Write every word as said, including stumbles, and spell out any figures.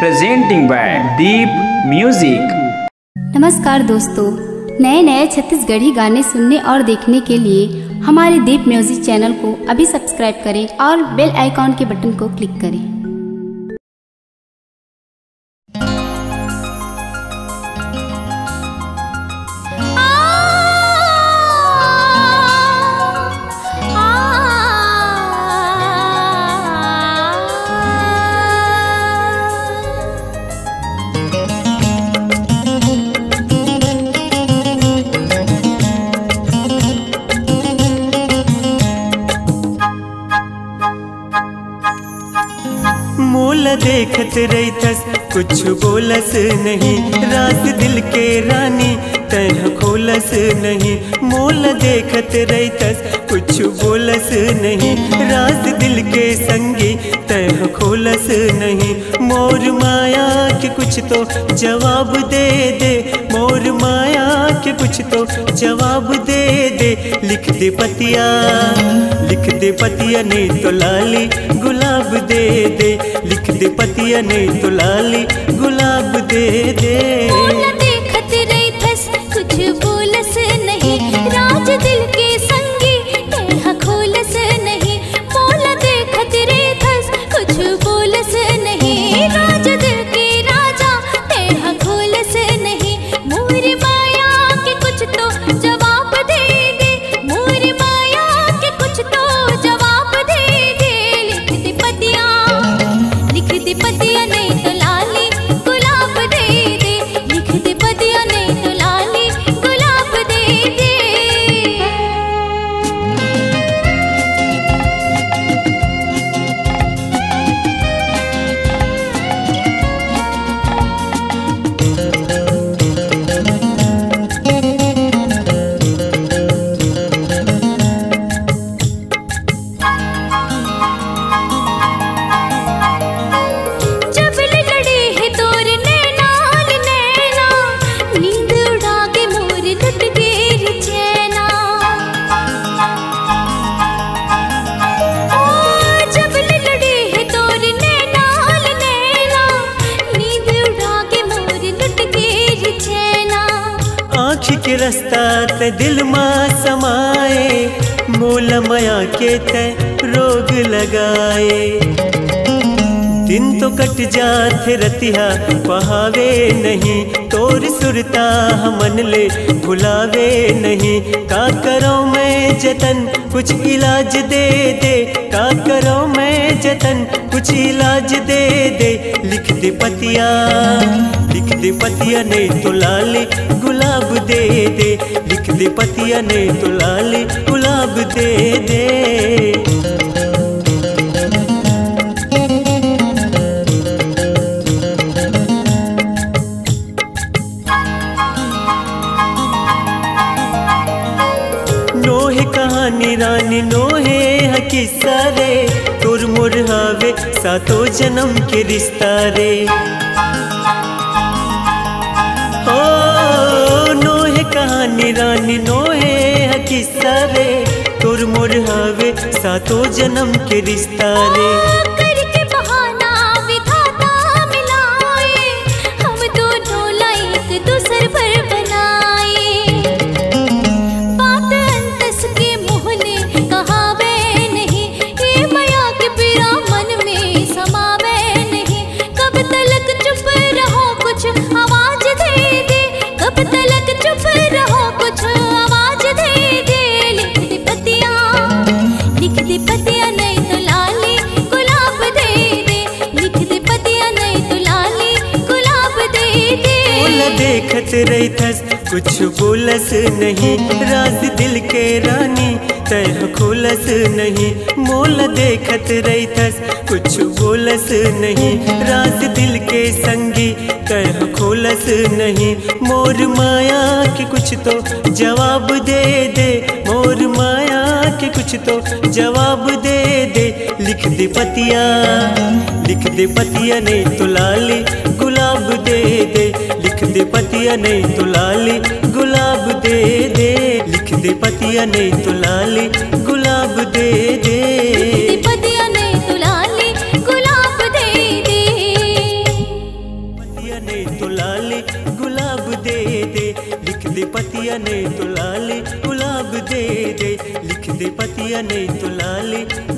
presenting by Deep Music। नमस्कार दोस्तों, नए नए छत्तीसगढ़ी गाने सुनने और देखने के लिए हमारे दीप म्यूजिक चैनल को अभी सब्सक्राइब करें और बेल आइकॉन के बटन को क्लिक करें। मोला देखत रहीथस कुछ बोलस नहीं, राज दिल के रानी तह खोलस नहीं। मोला देखत रहीथस कुछ बोलस नहीं, राज दिल के संगी तह खोलस नहीं। मोर माया के कुछ तो जवाब दे दे, मोर माया के कुछ तो जवाब दे दे। लिख दे पतिया, लिख दे पतिया नहीं तो लाली गुलाब दे दे। लिख दे पतिया नहीं तो लाली गुलाब दे दे। मोला देखत रहीथस कुछ बोलस नहीं, राज दिल के संगी तह खोलस नहीं। मोला देखत रहीथस कुछ बोलस नहीं, राज दिल के राजा तह खोलस नहीं। मोर माया के कुछ तो जवाब दे दे, मोर माया के कुछ तो जवाब दे दे। लिख दे पतिया, लिख दे पतिया नहीं तो लाली गुलाब दे दे। लिख दे पतिया नहीं तो लाली गुलाब दे दे। जब लड़े है तोर नैनाल नैना, नींद उड़ा के मोर लुट गेर चैना। ओ जब लड़े है तोर नैनाल नैना, नींद उड़ा के मोर लुट गेर चैना। आँख के रास्ता ते दिल माँ समाए, मोला माया के ते रोग लगाए। दिन तो कट जाते रतिहा पहावे नहीं, तोर सुरता हमन ले भुलावे नहीं। का करो मैं जतन कुछ इलाज दे दे, का करो मैं जतन कुछ इलाज दे दे। लिख दे पतिया, लिख दे पतिया नहीं तो लाली गुलाब दे दे। लिख दे पतिया नहीं तो लाली गुलाब दे दे। नोहे कहानी रानी नोहे हकीसा रे, तोर मोर हावे सातो जन्म के रिश्ता रे। ओ नोहे कहानी रानी नोहे हकीसा रे, तोर मोर हावे सातो जन्म के रिश्ता रे। करके बहाना विधाता मिलाए, हम दोनों लायक दूसर भर बनाए। बात अंतस के मोहने कहावे नहीं, ये माया के पीरा मन में समावे नहीं। कब तलक चुप रहो कुछ आवाज दे दे, कब तलक चुप रहो कुछ आवाज दे दे। लिख दे पतिया, लिख दे पतिया नहीं तो लाली गुलाब दे दे। लिख दे पतिया नहीं तो लाली गुलाब दे दे। मोला देखत रहीथस कुछ बोलस नहीं, राज दिल के रानी तह खोलस नहीं। मोला देखत रहीथस कुछ बोलस नहीं, राज दिल के संगी तह खोलस नहीं। मोर माया के कुछ तो जवाब दे दे, मोर माया के कुछ तो जवाब दे दे। लिख दे पतिया, लिख दे पतिया नहीं तो लाली गुलाब दे दे। लिख दे पतिया नहीं तो लाली गुलाब दे दे। लिख दे पतिया नहीं तो लाली गुलाब दे दे। लिख दे पतिया नहीं तो लाली गुलाब दे दे। पतिया नहीं तो लाली गुलाब दे दे, लिख दे पतिया नहीं तो लाली